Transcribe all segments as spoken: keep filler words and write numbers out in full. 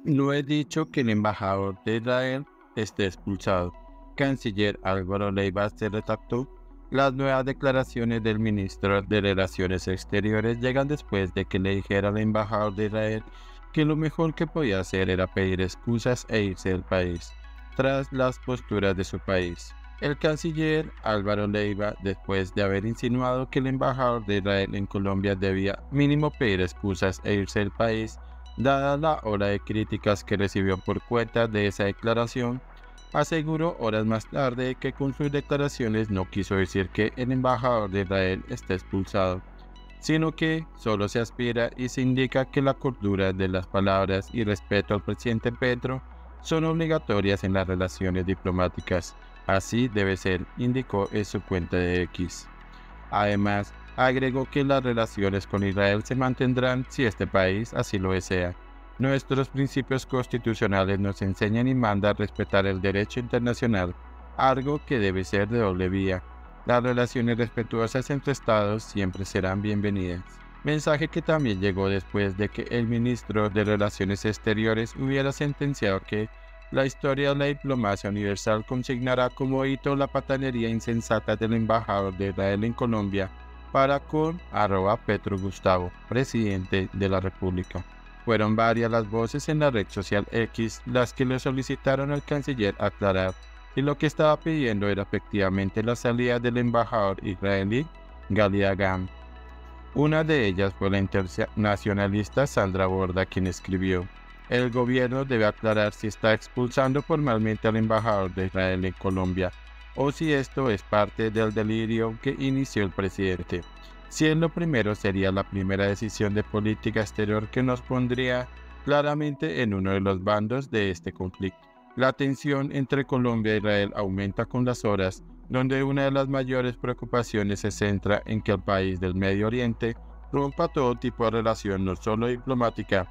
No he dicho que el embajador de Israel esté expulsado. Canciller Álvaro Leiva se retractó. Las nuevas declaraciones del ministro de Relaciones Exteriores llegan después de que le dijera al embajador de Israel que lo mejor que podía hacer era pedir excusas e irse del país, tras las posturas de su país. El canciller Álvaro Leiva, después de haber insinuado que el embajador de Israel en Colombia debía mínimo pedir excusas e irse del país, dada la ola de críticas que recibió por cuenta de esa declaración, aseguró horas más tarde que con sus declaraciones no quiso decir que el embajador de Israel está expulsado, sino que solo se aspira y se indica que la cordura de las palabras y respeto al presidente Petro son obligatorias en las relaciones diplomáticas. Así debe ser, indicó en su cuenta de X. Además, agregó que las relaciones con Israel se mantendrán si este país así lo desea. Nuestros principios constitucionales nos enseñan y mandan respetar el derecho internacional, algo que debe ser de doble vía. Las relaciones respetuosas entre estados siempre serán bienvenidas. Mensaje que también llegó después de que el ministro de Relaciones Exteriores hubiera sentenciado que la historia de la diplomacia universal consignará como hito la patanería insensata del embajador de Israel en Colombia para con arroba Petro Gustavo, presidente de la República. Fueron varias las voces en la red social X las que le solicitaron al canciller aclarar y lo que estaba pidiendo era efectivamente la salida del embajador israelí Gali Agam. Una de ellas fue la internacionalista Sandra Borda, quien escribió: el gobierno debe aclarar si está expulsando formalmente al embajador de Israel en Colombia o si esto es parte del delirio que inició el presidente. Si es lo primero, sería la primera decisión de política exterior que nos pondría claramente en uno de los bandos de este conflicto. La tensión entre Colombia e Israel aumenta con las horas, donde una de las mayores preocupaciones se centra en que el país del Medio Oriente rompa todo tipo de relación, no solo diplomática,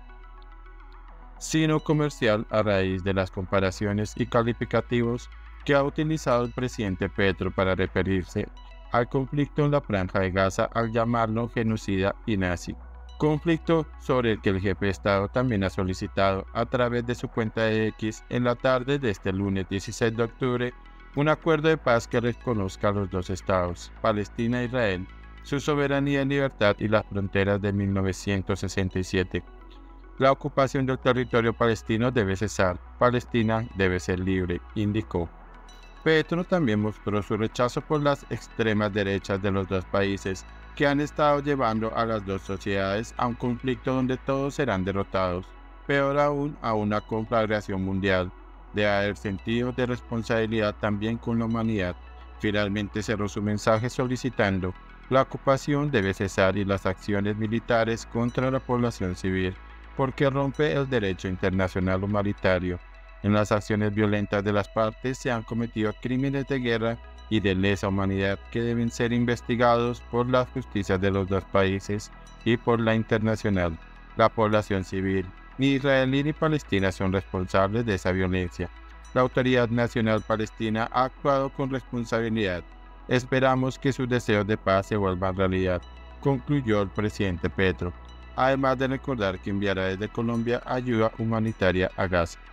sino comercial, a raíz de las comparaciones y calificativos que ha utilizado el presidente Petro para referirse al conflicto en la Franja de Gaza al llamarlo genocida y nazi. Conflicto sobre el que el jefe de Estado también ha solicitado a través de su cuenta de X en la tarde de este lunes dieciséis de octubre un acuerdo de paz que reconozca a los dos estados, Palestina e Israel, su soberanía y libertad y las fronteras de mil novecientos sesenta y siete. La ocupación del territorio palestino debe cesar, Palestina debe ser libre, indicó. Petro también mostró su rechazo por las extremas derechas de los dos países, que han estado llevando a las dos sociedades a un conflicto donde todos serán derrotados, peor aún a una conflagración mundial. Debe haber sentido de responsabilidad también con la humanidad. Finalmente cerró su mensaje solicitando: la ocupación debe cesar y las acciones militares contra la población civil, porque rompe el derecho internacional humanitario. En las acciones violentas de las partes se han cometido crímenes de guerra y de lesa humanidad que deben ser investigados por las justicias de los dos países y por la internacional. La población civil, ni israelí ni palestina, son responsables de esa violencia. La Autoridad Nacional Palestina ha actuado con responsabilidad. Esperamos que sus deseos de paz se vuelvan realidad, concluyó el presidente Petro, además de recordar que enviará desde Colombia ayuda humanitaria a Gaza.